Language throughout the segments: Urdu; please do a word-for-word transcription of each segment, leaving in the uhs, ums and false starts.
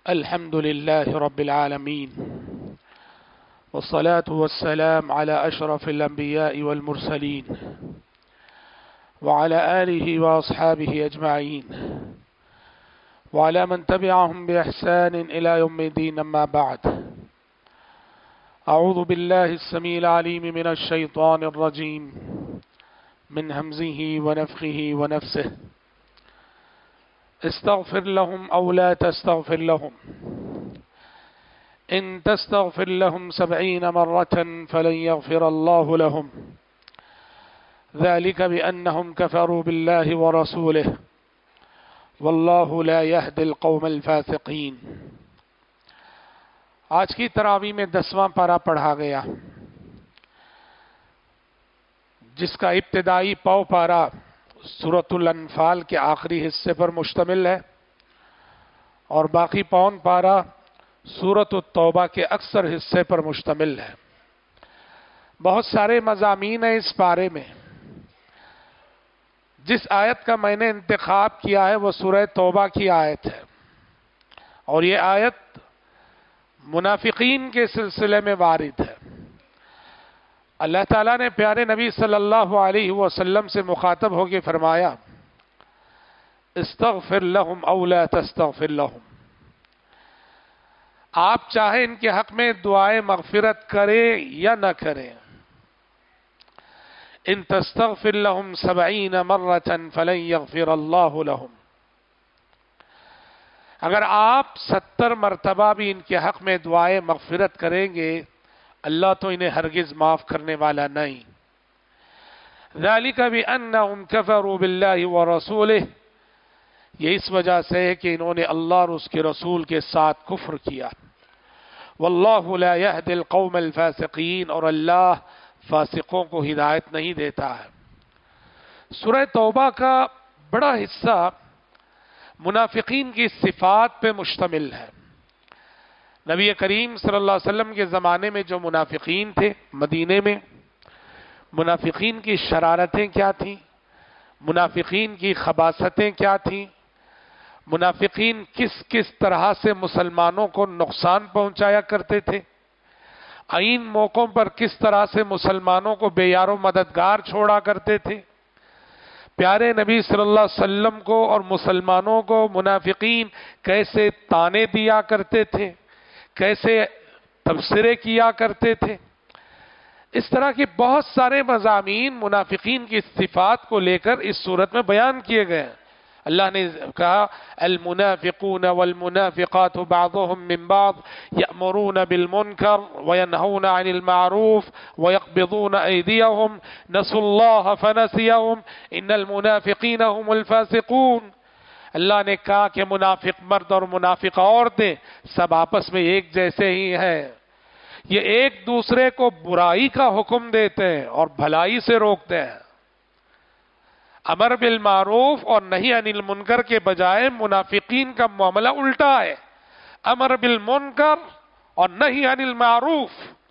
الحمد لله رب العالمين، والصلاة والسلام على أشرف الأنبياء والمرسلين وعلى آله وأصحابه أجمعين وعلى من تبعهم بإحسان إلى يوم الدين. أما بعد، أعوذ بالله السميع العليم من الشيطان الرجيم من همزه ونفخه ونفسه. استغفر لهم أو لا تستغفر لهم إن تستغفر لهم سبعين مرة فلن يغفر الله لهم ذلك بأنهم كفروا بالله ورسوله والله لا يهدي القوم الفاسقين. آج کی تراویح میں دسواں پارہ پڑھا گیا، جس کا ابتدائی پاؤ پارہ سورۃ الانفال کے آخری حصے پر مشتمل ہے اور باقی پون پارہ سورۃ التوبہ کے اکثر حصے پر مشتمل ہے۔ بہت سارے مضامین ہیں اس پارے میں۔ جس آیت کا میں نے انتخاب کیا ہے وہ سورہ توبہ کی آیت ہے، اور یہ آیت منافقین کے سلسلے میں وارد ہے۔ اللہ تعالیٰ نے پیارے نبی صلی اللہ علیہ وسلم سے مخاطب ہو کے فرمایا، استغفر لهم او لا تستغفر لهم، آپ چاہے ان کے حق میں دعائے مغفرت کریں یا نہ کریں۔ ان تستغفر لهم سبعین مرة فلن یغفر اللہ لهم، اگر آپ ستر مرتبہ بھی ان کے حق میں دعائے مغفرت کریں گے، اللہ تو انہیں ہرگز معاف کرنے والا نہیں۔ ذالک بأنہم کفروا باللہ ورسولہ، یہ اس وجہ سے ہے کہ انہوں نے اللہ اور اس کے رسول کے ساتھ کفر کیا۔ واللہ لا یہدی القوم الفاسقین، اور اللہ فاسقوں کو ہدایت نہیں دیتا ہے۔ سورہ توبہ کا بڑا حصہ منافقین کی صفات پہ مشتمل ہے۔ نبی کریم صلی اللہ علیہ وسلم کے زمانے میں جو منافقین تھے مدینے میں، منافقین کی شرارتیں کیا تھیں، منافقین کی خباثتیں کیا تھیں، منافقین کس کس طرح سے مسلمانوں کو نقصان پہنچایا کرتے تھے، عین موقعوں پر کس طرح سے مسلمانوں کو بے یار و مددگار چھوڑا کرتے تھے، پیارے نبی صلی اللہ علیہ وسلم کو اور مسلمانوں کو منافقین کیسے تانے دیا کرتے تھے، کیسے تبصرے کیا کرتے تھے۔ اس طرح کے بہت سارے مضامین منافقین کی صفات کو لے کر اس صورت میں بیان کیے گئے ہیں۔ اللہ نے کہا، المنافقون والمنافقات بعضهم من بعض یأمرون بالمنکر وینہون عن المعروف ویقبضون ایدیہم نسوا اللہ فنسیہم ان المنافقین هم الفاسقون۔ اللہ نے کہا کہ منافق مرد اور منافق عورتیں سب آپس میں ایک جیسے ہی ہیں، یہ ایک دوسرے کو برائی کا حکم دیتے ہیں اور بھلائی سے روکتے ہیں۔ امر بالمعروف اور نہی عن المنکر کے بجائے منافقین کا معاملہ الٹا ہے۔ امر بالمنکر اور نہی عن المعروف،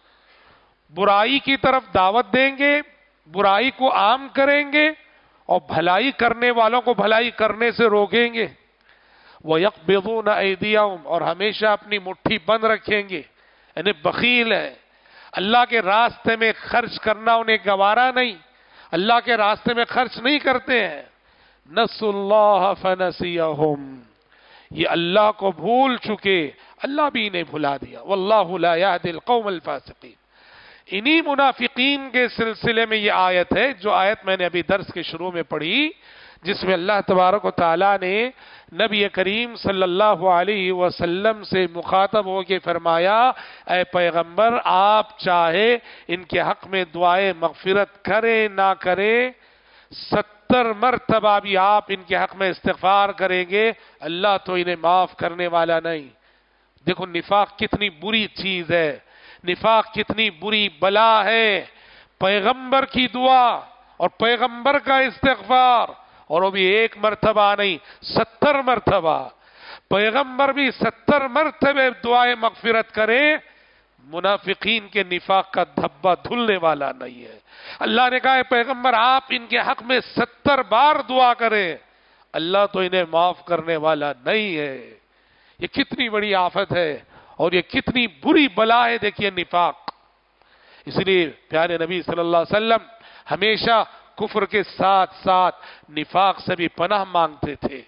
برائی کی طرف دعوت دیں گے، برائی کو عام کریں گے اور بھلائی کرنے والوں کو بھلائی کرنے سے روکیں گے۔ وَيَقْبِضُونَ أَيْدِيَهُمْ، اور ہمیشہ اپنی مٹھی بند رکھیں گے، یعنی بخیل ہے، اللہ کے راستے میں خرچ کرنا انہیں گوارا نہیں، اللہ کے راستے میں خرچ نہیں کرتے ہیں۔ نسوا اللہ فنسیہم، یہ اللہ کو بھول چکے، اللہ بھی انہیں بھلا دیا۔ واللہ لا یہدی القوم الفاسقین۔ انہی منافقین کے سلسلے میں یہ آیت ہے، جو آیت میں نے ابھی درس کے شروع میں پڑھی، جس میں اللہ تبارک و تعالیٰ نے نبی کریم صلی اللہ علیہ وسلم سے مخاطب ہو کے فرمایا، اے پیغمبر، آپ چاہے ان کے حق میں دعائے مغفرت کریں نہ کریں، ستر مرتبہ بھی آپ ان کے حق میں استغفار کریں گے، اللہ تو انہیں معاف کرنے والا نہیں۔ دیکھو نفاق کتنی بری چیز ہے، نفاق کتنی بری بلا ہے۔ پیغمبر کی دعا اور پیغمبر کا استغفار، اور وہ بھی ایک مرتبہ نہیں، ستر مرتبہ، پیغمبر بھی ستر مرتبہ دعائے مغفرت کرے، منافقین کے نفاق کا دھبا دھلنے والا نہیں ہے۔ اللہ نے کہا ہے پیغمبر آپ ان کے حق میں ستر بار دعا کریں، اللہ تو انہیں معاف کرنے والا نہیں ہے۔ یہ کتنی بڑی آفت ہے اور یہ کتنی بری بلا ہے، دیکھیے نفاق۔ اس لیے پیارے نبی صلی اللہ علیہ وسلم ہمیشہ کفر کے ساتھ ساتھ نفاق سے بھی پناہ مانگتے تھے۔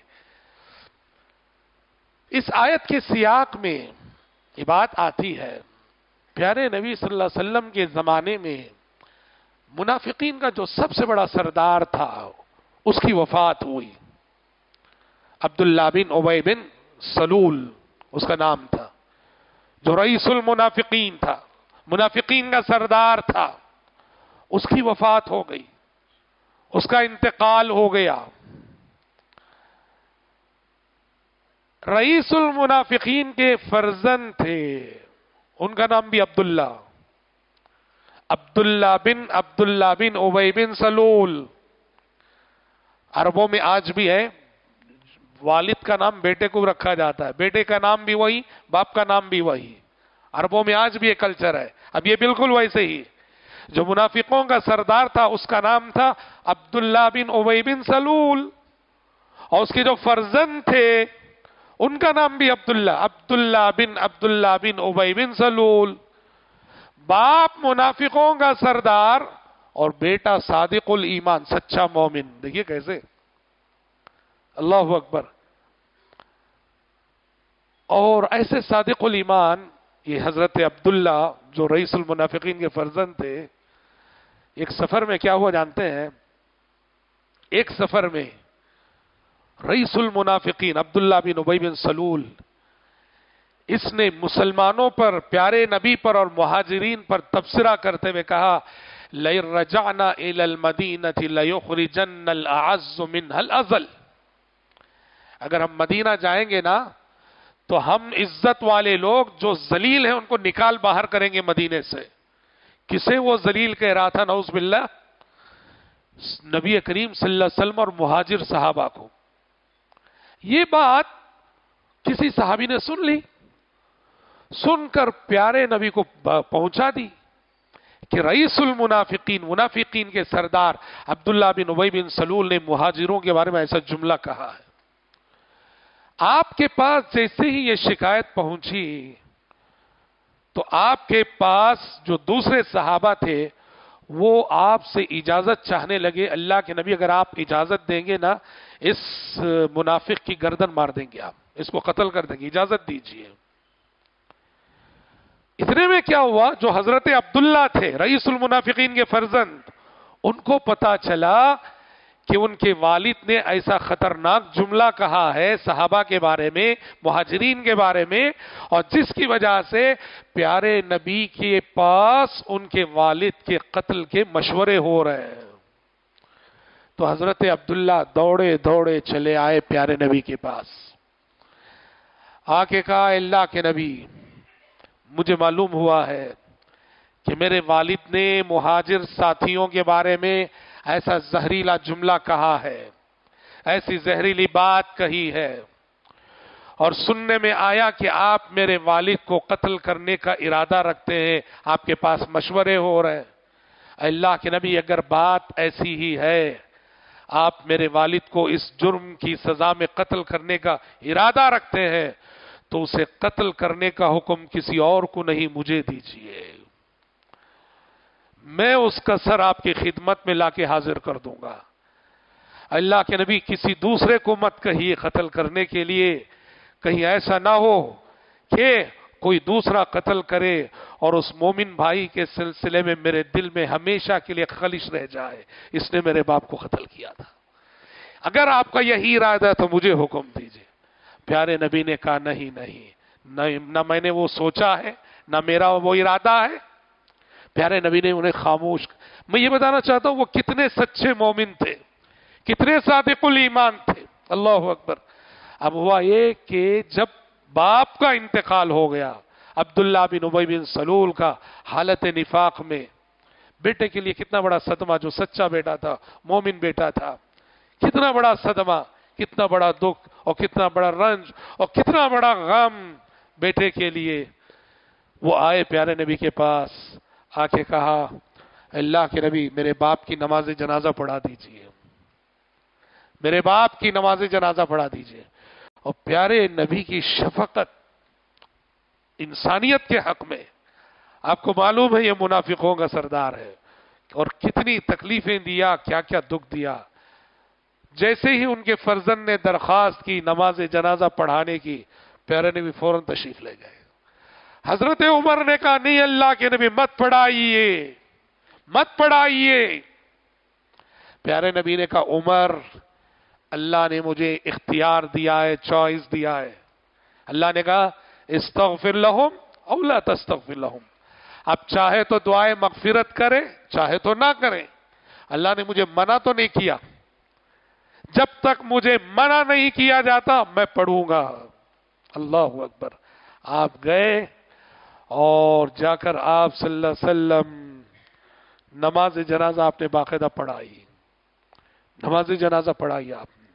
اس آیت کے سیاق میں یہ بات آتی ہے، پیارے نبی صلی اللہ علیہ وسلم کے زمانے میں منافقین کا جو سب سے بڑا سردار تھا اس کی وفات ہوئی۔ عبداللہ بن ابی بن سلول اس کا نام تھا، جو رئیس المنافقین تھا، منافقین کا سردار تھا، اس کی وفات ہو گئی، اس کا انتقال ہو گیا۔ رئیس المنافقین کے فرزند تھے، ان کا نام بھی عبداللہ عبداللہ بن عبداللہ بن ابی بن سلول۔ عربوں میں آج بھی ہے، والد کا نام بیٹے کو رکھا جاتا ہے، بیٹے کا نام بھی وہی، باپ کا نام بھی وہی۔ عربوں میں آج بھی یہ کلچر ہے۔ اب یہ بالکل ویسے ہی، جو منافقوں کا سردار تھا اس کا نام تھا عبداللہ بن ابی بن سلول، اور اس کے جو فرزند تھے ان کا نام بھی عبداللہ عبداللہ بن عبداللہ بن ابی بن سلول۔ باپ منافقوں کا سردار اور بیٹا صادق الایمان، سچا مومن۔ دیکھیے کیسے، اللہ اکبر۔ اور ایسے صادق الایمان یہ حضرت عبداللہ جو رئیس المنافقین کے فرزند تھے، ایک سفر میں کیا ہوا جانتے ہیں؟ ایک سفر میں رئیس المنافقین عبداللہ بن ابی بن سلول، اس نے مسلمانوں پر، پیارے نبی پر اور مہاجرین پر تبصرہ کرتے ہوئے کہا، لَئِن رَجَعْنَا إِلَى الْمَدِينَةِ لَيُخْرِجَنَّ الْأَعَزُّ مِنْهَا الْأَذَلَّ۔ اگر ہم مدینہ جائیں گے نا تو ہم عزت والے لوگ جو ذلیل ہیں ان کو نکال باہر کریں گے مدینے سے۔ کسے وہ ذلیل کہہ رہا تھا؟ نعوذ باللہ، نبی کریم صلی اللہ علیہ وسلم اور مہاجر صحابہ کو۔ یہ بات کسی صحابی نے سن لی، سن کر پیارے نبی کو پہنچا دی کہ رئیس المنافقین، منافقین کے سردار عبداللہ بن ابی بن سلول نے مہاجروں کے بارے میں ایسا جملہ کہا ہے۔ آپ کے پاس جیسے ہی یہ شکایت پہنچی تو آپ کے پاس جو دوسرے صحابہ تھے وہ آپ سے اجازت چاہنے لگے، اللہ کے نبی اگر آپ اجازت دیں گے نا اس منافق کی گردن مار دیں گے، آپ اس کو قتل کر دیں گے، اجازت دیجئے۔ اتنے میں کیا ہوا، جو حضرت عبداللہ تھے رئیس المنافقین کے فرزند، ان کو پتا چلا کہ ان کے والد نے ایسا خطرناک جملہ کہا ہے صحابہ کے بارے میں، مہاجرین کے بارے میں، اور جس کی وجہ سے پیارے نبی کے پاس ان کے والد کے قتل کے مشورے ہو رہے ہیں۔ تو حضرت عبداللہ دوڑے دوڑے چلے آئے پیارے نبی کے پاس، آ کے کہا، اللہ کے نبی، مجھے معلوم ہوا ہے کہ میرے والد نے مہاجر ساتھیوں کے بارے میں ایسا زہریلا جملہ کہا ہے، ایسی زہریلی بات کہی ہے، اور سننے میں آیا کہ آپ میرے والد کو قتل کرنے کا ارادہ رکھتے ہیں، آپ کے پاس مشورے ہو رہے ہیں۔ اللہ کے نبی، اگر بات ایسی ہی ہے، آپ میرے والد کو اس جرم کی سزا میں قتل کرنے کا ارادہ رکھتے ہیں، تو اسے قتل کرنے کا حکم کسی اور کو نہیں، مجھے دیجیے، میں اس کا سر آپ کی خدمت میں لا کے حاضر کر دوں گا۔ اللہ کے نبی، کسی دوسرے کو مت کہیے قتل کرنے کے لیے، کہیں ایسا نہ ہو کہ کوئی دوسرا قتل کرے اور اس مومن بھائی کے سلسلے میں میرے دل میں ہمیشہ کے لیے خلش رہ جائے، اس نے میرے باپ کو قتل کیا تھا۔ اگر آپ کا یہی ارادہ ہے تو مجھے حکم دیجیے۔ پیارے نبی نے کہا، نہیں نہیں، نہ میں نے وہ سوچا ہے، نہ میرا وہ ارادہ ہے۔ پیارے نبی نے انہیں خاموش۔ میں یہ بتانا چاہتا ہوں وہ کتنے سچے مومن تھے، کتنے صادق الایمان تھے، اللہ اکبر۔ اب ہوا یہ کہ جب باپ کا انتقال ہو گیا، عبداللہ بن ابی بن سلول کا حالت نفاق میں، بیٹے کے لیے کتنا بڑا صدمہ، جو سچا بیٹا تھا، مومن بیٹا تھا، کتنا بڑا صدمہ، کتنا بڑا دکھ اور کتنا بڑا رنج اور کتنا بڑا غم بیٹے کے لیے۔ وہ آئے پیارے نبی کے پاس، آ کے کہا، اللہ کے نبی، میرے باپ کی نماز جنازہ پڑھا دیجئے، میرے باپ کی نماز جنازہ پڑھا دیجئے۔ اور پیارے نبی کی شفقت انسانیت کے حق میں. آپ کو معلوم ہے یہ منافقوں کا سردار ہے اور کتنی تکلیفیں دیا, کیا کیا دکھ دیا. جیسے ہی ان کے فرزند نے درخواست کی نماز جنازہ پڑھانے کی, پیارے نبی فوراً تشریف لے گئے. حضرت عمر نے کہا نہیں اللہ کے نبی مت پڑھائیے, مت پڑھائیے. پیارے نبی نے کہا عمر اللہ نے مجھے اختیار دیا ہے, چوائس دیا ہے. اللہ نے کہا استغفر لہم او لا تستغفر لہم, اب چاہے تو دعائے مغفرت کرے, چاہے تو نہ کرے. اللہ نے مجھے منع تو نہیں کیا, جب تک مجھے منع نہیں کیا جاتا میں پڑھوں گا. اللہ اکبر. آپ گئے اور جا کر آپ صلی اللہ علیہ وسلم نماز جنازہ آپ نے باقاعدہ پڑھائی, نماز جنازہ پڑھائی آپ نے.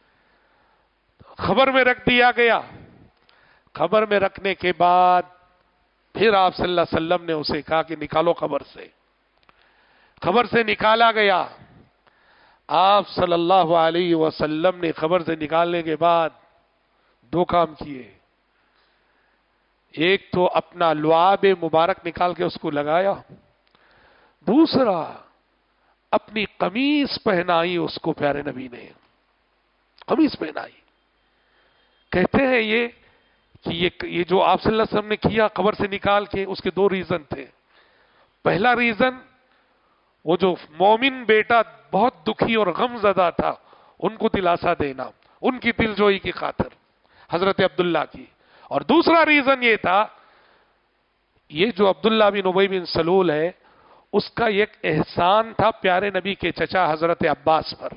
خبر میں رکھ دیا گیا. خبر میں رکھنے کے بعد پھر آپ صلی اللہ علیہ وسلم نے اسے کہا کہ نکالو خبر سے. خبر سے نکالا گیا. آپ صلی اللہ علیہ وسلم نے خبر سے نکالنے کے بعد دو کام کیے. ایک تو اپنا لعاب مبارک نکال کے اس کو لگایا, دوسرا اپنی قمیص پہنائی اس کو. پیارے نبی نے قمیص پہنائی. کہتے ہیں یہ کہ یہ یہ جو آپ صلی اللہ علیہ وسلم نے کیا قبر سے نکال کے, اس کے دو ریزن تھے. پہلا ریزن وہ جو مومن بیٹا بہت دکھی اور غم زدہ تھا ان کو دلاسا دینا, ان کی دل جوئی کی خاطر, حضرت عبداللہ کی. اور دوسرا ریزن یہ تھا یہ جو عبداللہ بن ابی بن سلول ہے اس کا ایک احسان تھا پیارے نبی کے چچا حضرت عباس پر.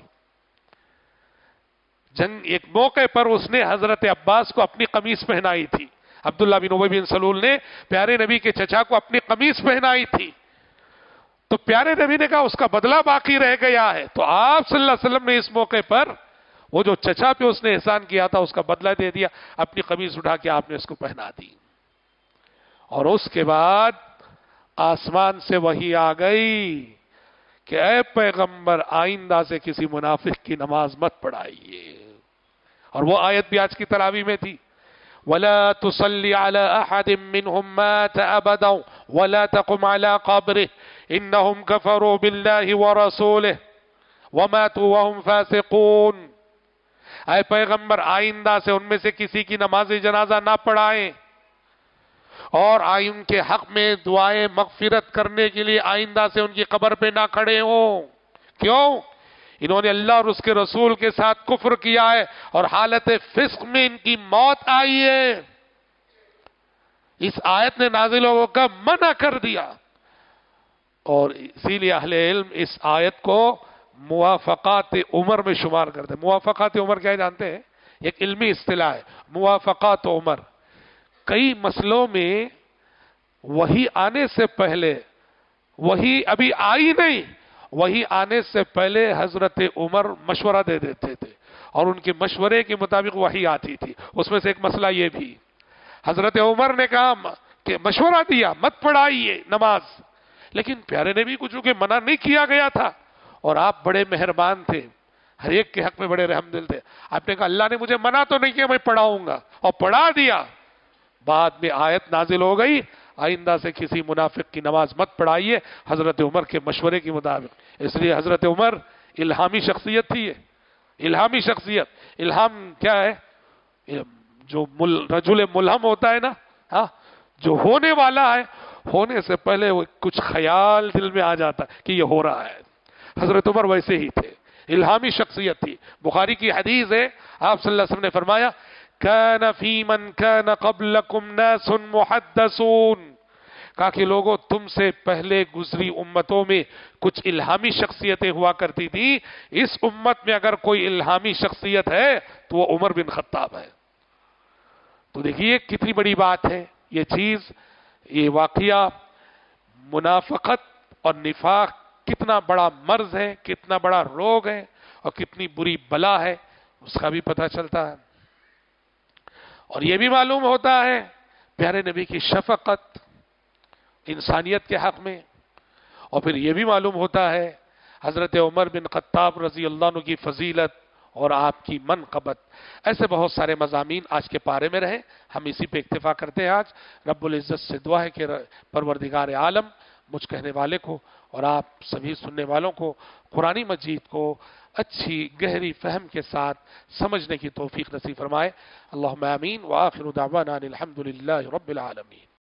جنگ ایک موقع پر اس نے حضرت عباس کو اپنی قمیص پہنائی تھی. عبداللہ بن ابی بن سلول نے پیارے نبی کے چچا کو اپنی قمیص پہنائی تھی. تو پیارے نبی نے کہا اس کا بدلہ باقی رہ گیا ہے. تو آپ صلی اللہ علیہ وسلم نے اس موقع پر وہ جو چچا پہ اس نے احسان کیا تھا اس کا بدلہ دے دیا, اپنی قمیص اٹھا کے آپ نے اس کو پہنا دی. اور اس کے بعد آسمان سے وحی آ گئی کہ اے پیغمبر آئندہ سے کسی منافق کی نماز مت پڑھائیے. اور وہ آیت بھی آج کی تراویح میں تھی, وَلَا تُصَلِّ عَلَىٰ أَحَدٍ مِّنْهُمْ مَاتَ أَبَدًا وَلَا تَقُمْ عَلَىٰ قَبْرِهِ إِنَّهُمْ كَفَرُوا بِاللَّهِ وَرَسُولِهِ وَمَاتُوا وَهُمْ فَاسِقُونَ. اے پیغمبر آئندہ سے ان میں سے کسی کی نماز جنازہ نہ پڑھائیں اور آئی ان کے حق میں دعائیں مغفرت کرنے کے لیے آئندہ سے ان کی قبر پہ نہ کھڑے ہوں. کیوں؟ انہوں نے اللہ اور اس کے رسول کے ساتھ کفر کیا ہے اور حالت فسق میں ان کی موت آئی ہے. اس آیت نے نازل ہو کر منع کر دیا. اور اسی لیے اہل علم اس آیت کو موافقات عمر میں شمار کرتے ہیں. موافقات عمر کیا جانتے ہیں؟ ایک علمی اصطلاح ہے موافقات عمر. کئی مسئلوں میں وہی آنے سے پہلے, وہی ابھی آئی نہیں, وہی آنے سے پہلے حضرت عمر مشورہ دے دیتے تھے اور ان کے مشورے کے مطابق وہی آتی تھی. اس میں سے ایک مسئلہ یہ بھی حضرت عمر نے کہا کہ مشورہ دیا مت پڑھائیے نماز, لیکن پیارے نبی کو چونکہ منع نہیں کیا گیا تھا اور آپ بڑے مہربان تھے, ہر ایک کے حق میں بڑے رحم دل تھے, آپ نے کہا اللہ نے مجھے منع تو نہیں کیا میں پڑھاؤں گا, اور پڑھا دیا. بعد میں آیت نازل ہو گئی آئندہ سے کسی منافق کی نماز مت پڑھائیے حضرت عمر کے مشورے کے مطابق. اس لیے حضرت عمر الہامی شخصیت تھی. ہے الہامی شخصیت. الہام کیا ہے؟ جو مل رجل ملہم ہوتا ہے نا, ہاں جو ہونے والا ہے, ہونے سے پہلے وہ کچھ خیال دل میں آ جاتا کہ یہ ہو رہا ہے. حضرت عمر ویسے ہی تھے, الہامی شخصیت تھی. بخاری کی حدیث ہے آپ صلی اللہ علیہ وسلم نے فرمایا كان في من كان قبلكم ناس محدثون, کہا کہ لوگوں تم سے پہلے گزری امتوں میں کچھ الہامی شخصیتیں ہوا کرتی تھی, اس امت میں اگر کوئی الہامی شخصیت ہے تو وہ عمر بن خطاب ہے. تو دیکھیے کتنی بڑی بات ہے یہ چیز, یہ واقعہ منافقت اور نفاق کتنا بڑا مرض ہے, کتنا بڑا روگ ہے اور کتنی بری بلا ہے اس کا بھی پتہ چلتا ہے. اور یہ بھی معلوم ہوتا ہے پیارے نبی کی شفقت انسانیت کے حق میں, اور پھر یہ بھی معلوم ہوتا ہے حضرت عمر بن خطاب رضی اللہ عنہ کی فضیلت اور آپ کی منقبت. ایسے بہت سارے مضامین آج کے پارے میں رہے. ہم اسی پہ اکتفا کرتے ہیں. آج رب العزت سے دعا ہے کہ پروردگار عالم مجھ کہنے والے کو اور آپ سبھی سننے والوں کو قرآن مجید کو اچھی گہری فہم کے ساتھ سمجھنے کی توفیق نصیب فرمائے. اللہم آمین. وآخر دعوانا الحمد للہ رب العالمین.